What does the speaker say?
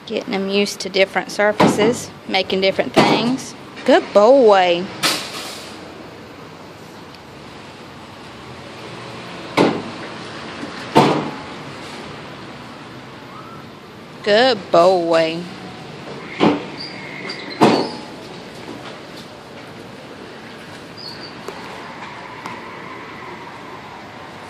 Getting them used to different surfaces, making different things. Good boy. Good boy.